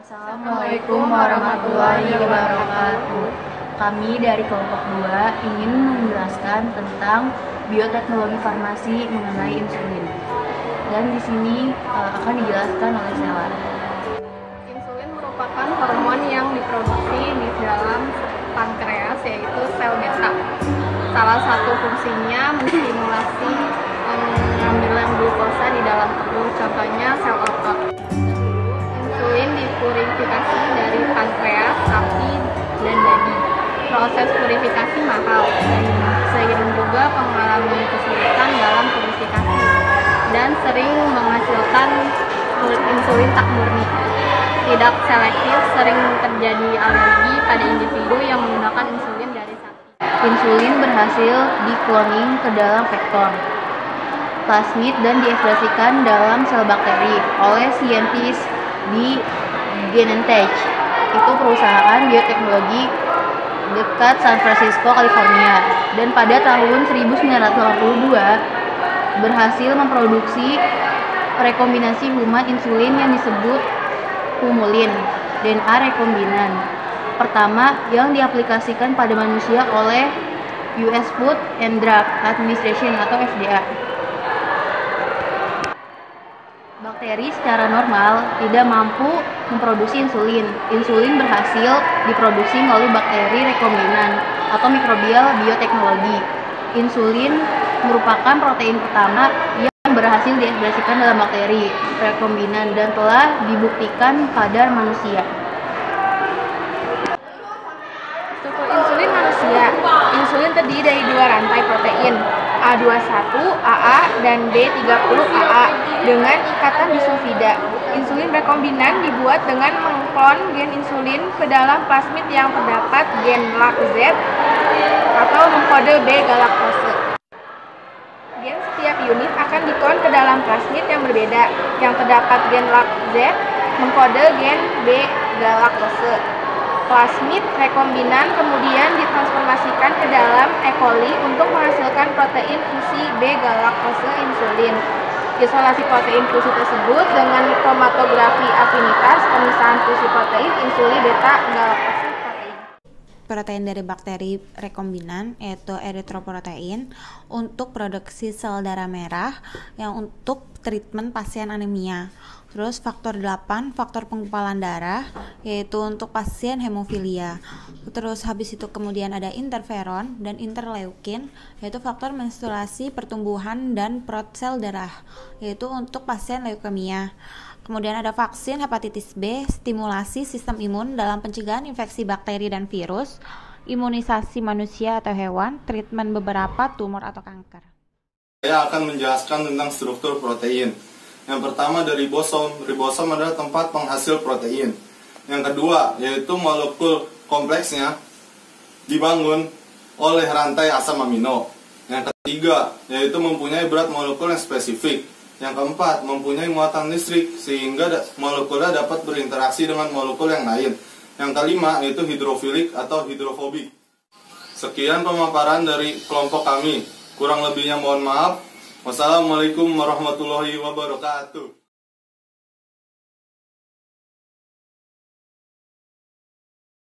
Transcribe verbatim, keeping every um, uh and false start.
Assalamualaikum warahmatullahi wabarakatuh. Kami dari kelompok dua ingin menjelaskan tentang bioteknologi farmasi mengenai insulin. Dan di sini uh, akan dijelaskan oleh Sela. Insulin merupakan hormon yang diproduksi di dalam pankreas, yaitu sel beta. Salah satu fungsinya menstimulasi pengambilan glukosa di dalam tubuh, contohnya sel otot. Insulin dipurifikasi dari pankreas, sapi, dan babi. Proses purifikasi mahal dan seiring juga mengalami kesulitan dalam purifikasi dan sering menghasilkan insulin tak murni. Tidak selektif, sering terjadi alergi pada individu yang menggunakan insulin dari sapi. Insulin berhasil di-cloning ke dalam vektor plasmid dan diekspresikan dalam sel bakteri oleh saintis di Genentech. Itu perusahaan bioteknologi dekat San Francisco, California. Dan pada tahun seribu sembilan ratus delapan puluh dua berhasil memproduksi rekombinasi human insulin yang disebut humulin D N A rekombinan pertama yang diaplikasikan pada manusia oleh U S Food and Drug Administration atau F D A. Bakteri secara normal tidak mampu memproduksi insulin. Insulin berhasil diproduksi melalui bakteri rekombinan atau mikrobial bioteknologi. Insulin merupakan protein pertama yang berhasil diekspresikan dalam bakteri rekombinan dan telah dibuktikan pada manusia. Struktur insulin manusia. Insulin terdiri dari dua rantai protein, A dua puluh satu A A dan B tiga puluh A A dengan ikatan disulfida. Insulin rekombinan dibuat dengan mengklon gen insulin ke dalam plasmid yang terdapat gen L A C Z atau mengkode B galaktose. Gen setiap unit akan diklon ke dalam plasmid yang berbeda. Yang terdapat gen L A C Z mengkode gen B galaktose. Plasmid rekombinan kemudian ditransformasikan ke dalam E. coli untuk menghasilkan protein fusi B galaktose insulin. Isolasi protein fusi tersebut dengan kromatografi afinitas pemisahan fusi protein insulin beta galaktose protein. Protein dari bakteri rekombinan yaitu eritroprotein untuk produksi sel darah merah yang untuk treatment pasien anemia. Terus faktor delapan, faktor penggumpalan darah yaitu untuk pasien hemofilia. Terus habis itu kemudian ada interferon dan interleukin yaitu faktor menstruasi, pertumbuhan dan perut sel darah yaitu untuk pasien leukemia. Kemudian ada vaksin hepatitis B, stimulasi sistem imun dalam pencegahan infeksi bakteri dan virus, imunisasi manusia atau hewan, treatment beberapa tumor atau kanker. Saya akan menjelaskan tentang struktur protein. Yang pertama ada ribosom. Ribosom adalah tempat penghasil protein. Yang kedua yaitu molekul kompleksnya dibangun oleh rantai asam amino. Yang ketiga yaitu mempunyai berat molekul yang spesifik. Yang keempat mempunyai muatan listrik sehingga molekulnya dapat berinteraksi dengan molekul yang lain. Yang kelima yaitu hidrofilik atau hidrofobik. Sekian pemaparan dari kelompok kami. Kurang lebihnya mohon maaf. Wassalamualaikum warahmatullahi wabarakatuh.